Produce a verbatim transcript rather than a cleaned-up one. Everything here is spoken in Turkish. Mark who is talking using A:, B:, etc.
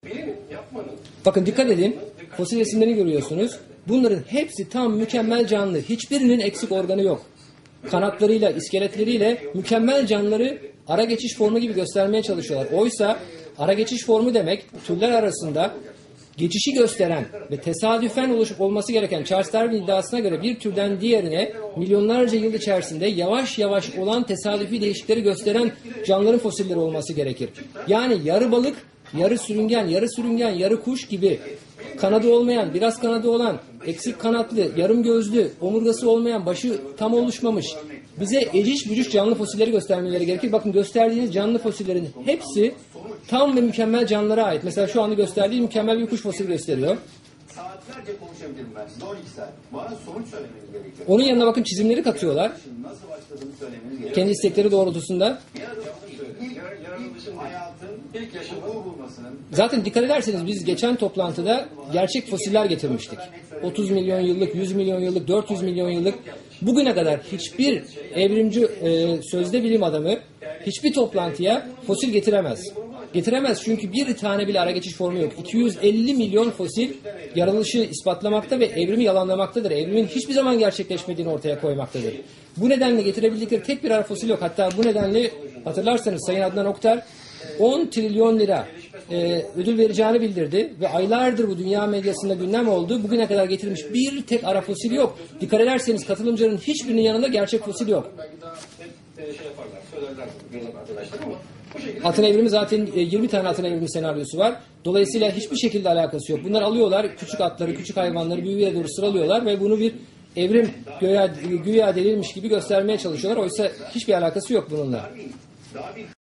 A: Bakın dikkat edin. Fosil resimlerini görüyorsunuz. Bunların hepsi tam mükemmel canlı. Hiçbirinin eksik organı yok. Kanatlarıyla, iskeletleriyle mükemmel canlıları ara geçiş formu gibi göstermeye çalışıyorlar. Oysa ara geçiş formu demek türler arasında geçişi gösteren ve tesadüfen oluşup olması gereken Charles Darwin iddiasına göre bir türden diğerine milyonlarca yıl içerisinde yavaş yavaş olan tesadüfi değişiklikleri gösteren canlıların fosilleri olması gerekir. Yani yarı balık, yarı sürüngen, yarı sürüngen, yarı kuş gibi kanadı olmayan, biraz kanadı olan, eksik kanatlı, yarım gözlü, omurgası olmayan, başı tam oluşmamış, bize eciş bücüş canlı fosilleri göstermeleri gerekir. Bakın gösterdiğiniz canlı fosillerin hepsi tam ve mükemmel canlılara ait. Mesela şu anda gösterdiği mükemmel bir kuş fosili gösteriyor.
B: Saatlerce konuşabilirim ben. on iki saat. Bana sonuç söylemeniz gerekiyor.
A: Onun yanına bakın çizimleri katıyorlar.
B: Nasıl başladığını söylemeniz gerekiyor.
A: Kendi istekleri doğrultusunda.
B: Hayatın ilk yaşamını bulmasının.
A: Zaten dikkat ederseniz biz geçen toplantıda gerçek fosiller getirmiştik. otuz milyon yıllık, yüz milyon yıllık, dört yüz milyon yıllık. Bugüne kadar hiçbir evrimci e, sözde bilim adamı hiçbir toplantıya fosil getiremez. Getiremez çünkü bir tane bile ara geçiş formu yok. iki yüz elli milyon fosil yaratılışı ispatlamakta ve evrimi yalanlamaktadır. Evrimin hiçbir zaman gerçekleşmediğini ortaya koymaktadır. Bu nedenle getirebildikleri tek bir ara fosil yok. Hatta bu nedenle hatırlarsanız Sayın Adnan Oktar on trilyon lira e, ödül vereceğini bildirdi ve aylardır bu dünya medyasında gündem oldu. Bugüne kadar getirilmiş bir tek ara fosil yok. Dikkat ederseniz katılımcıların hiçbirinin yanında gerçek fosil yok. Atın evrimi zaten yirmi tane atın evrimi senaryosu var. Dolayısıyla hiçbir şekilde alakası yok. Bunlar alıyorlar küçük atları, küçük hayvanları büyüye doğru sıralıyorlar ve bunu bir evrim güya, güya delilmiş gibi göstermeye çalışıyorlar. Oysa hiçbir alakası yok bununla.